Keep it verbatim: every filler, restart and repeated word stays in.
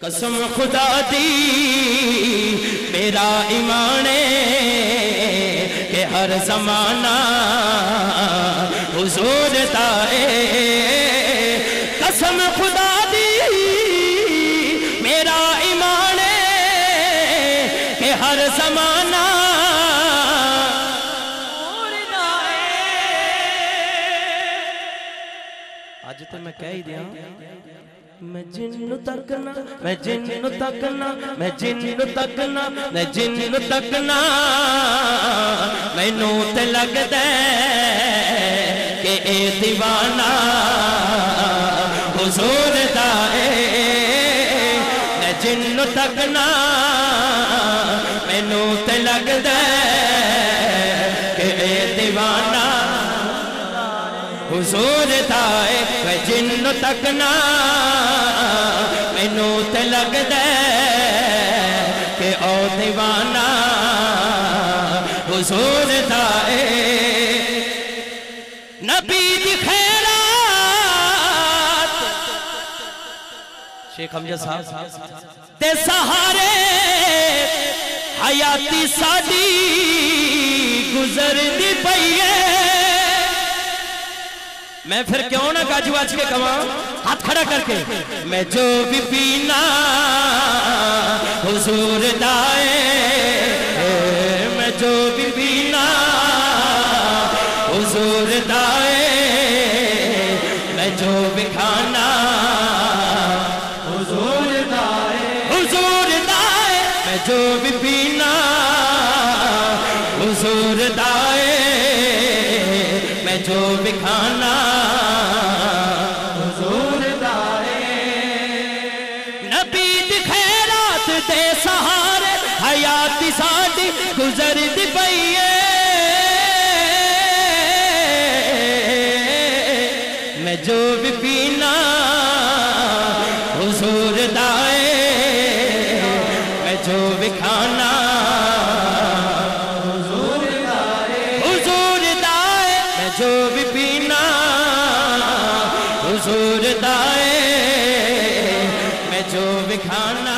قسم خدا دی میرا ایمان ہے کہ ہر زمانہ حضور دا ہے قسم خدا دی میرا ایمان ہے کہ ہر زمانہ حضور دا ہے آج تے میں کہہ ہی دیا میں جنو تکنا میں جنو تکنا میں جنو تکنا میں جنو تکنا میں نو تے لگ دے کہ اے دیوانہ حضور دا اے میں جنو تکنا میں نو تے لگ دے کہ اے دیوانہ حضور دا اے میں جنو تکنا مینو تے لگ دے کہ او دیوانہ حضور دا اے نبی دی خیرات شیخ حمزہ صاحب تے سہارے حیاتی ساڈی گزر دی پئیے میں پھر کیوں نہ گاجو آج کے کماں ہاتھ کھڑا کر کے میں جو بھی پینا حضور دائے میں جو بھی پینا حضور دائے میں جو بھی کھانا حضور دائے حضور دائے میں جو بھی پینا حضور دائے میں جو بھی کھانا سہارے حیاتی ساڈی گزر دی پئیے میں جو بھی پینا حضور دائے میں جو بھی کھانا حضور دائے حضور دائے میں جو بھی پینا حضور دائے میں جو بھی کھانا